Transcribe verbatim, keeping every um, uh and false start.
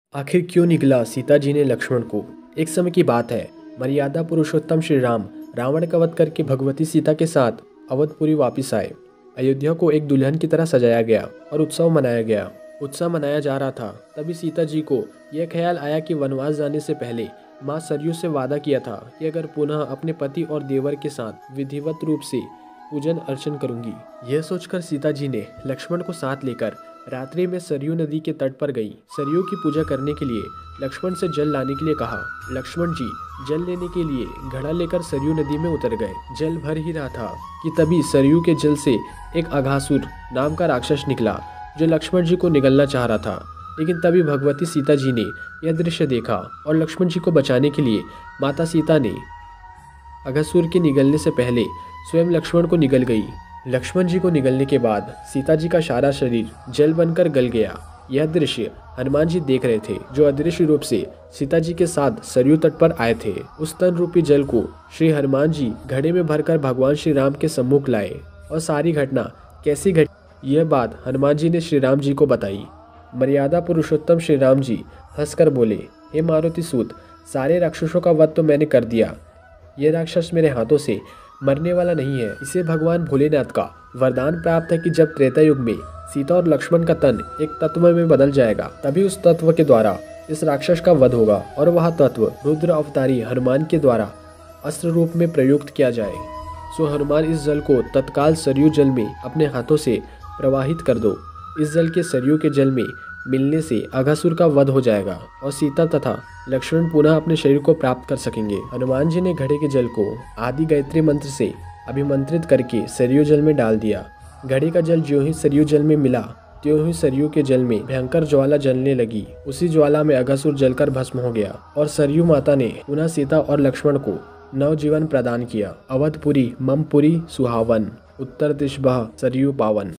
आखिर क्यों निगला सीता जी ने लक्ष्मण को। एक समय की बात है, मर्यादा पुरुषोत्तम श्री राम रावण का वध करके भगवती सीता के साथ अवधपुरी वापस आए। अयोध्या को एक दुल्हन की तरह सजाया गया और उत्सव मनाया गया। उत्सव मनाया जा रहा था, तभी सीता जी को यह ख्याल आया कि वनवास जाने से पहले माँ सरयू से वादा किया था कि अगर पुनः अपने पति और देवर के साथ विधिवत रूप से पूजन अर्चन करूंगी। यह सोचकर सीता जी ने लक्ष्मण को साथ लेकर रात्रि में सरयू नदी के तट पर गई। सरयू की पूजा करने के लिए लक्ष्मण से जल लाने के लिए कहा। लक्ष्मण जी जल लेने के लिए घड़ा लेकर सरयू नदी में उतर गए। जल भर ही रहा था कि तभी सरयू के जल से एक अघासुर नाम का राक्षस निकला, जो लक्ष्मण जी को निगलना चाह रहा था। लेकिन तभी भगवती सीता जी ने यह दृश्य देखा और लक्ष्मण जी को बचाने के लिए माता सीता ने अघासुर के निगलने से पहले स्वयं लक्ष्मण को निगल गई। लक्ष्मण जी को निगलने के बाद सीता जी का सारा शरीर जल बनकर गल गया। यह दृश्य हनुमान जी देख रहे थे, जो अदृश्य रूप से सीता जी के साथ सरयू तट पर आए थे। उस तन रूपी जल को श्री हनुमान जी घड़े में भरकर भगवान श्री राम के सम्मुख लाए और सारी घटना कैसी घटी, यह बात हनुमान जी ने श्री राम जी को बताई। मर्यादा पुरुषोत्तम श्री राम जी हंसकर बोले, हे मारुति सूत, सारे राक्षसों का वध तो मैंने कर दिया। यह राक्षस मेरे हाथों से मरने वाला नहीं है। इसे भगवान भोलेनाथ का वरदान प्राप्त है कि जब त्रेता युग में सीता और लक्ष्मण का तन एक तत्व में बदल जाएगा, तभी उस तत्व के द्वारा इस राक्षस का वध होगा और वह तत्व रुद्र अवतारी हनुमान के द्वारा अस्त्र रूप में प्रयुक्त किया जाए। सो हनुमान इस जल को तत्काल सरयू जल में अपने हाथों से प्रवाहित कर दो। इस जल के सरयू के जल में मिलने से अघासुर का वध हो जाएगा और सीता तथा लक्ष्मण पुनः अपने शरीर को प्राप्त कर सकेंगे। हनुमान जी ने घड़े के जल को आदि गायत्री मंत्र से अभिमंत्रित करके सरयू जल में डाल दिया। घड़े का जल ज्यों ही सरयू जल में मिला, त्यों ही सरयू के जल में भयंकर ज्वाला जलने लगी। उसी ज्वाला में अघासुर जलकर भस्म हो गया और सरयू माता ने पुनः सीता और लक्ष्मण को नवजीवन प्रदान किया। अवधपुरी ममपुरी सुहावन, उत्तर दिश बह सरयू पावन।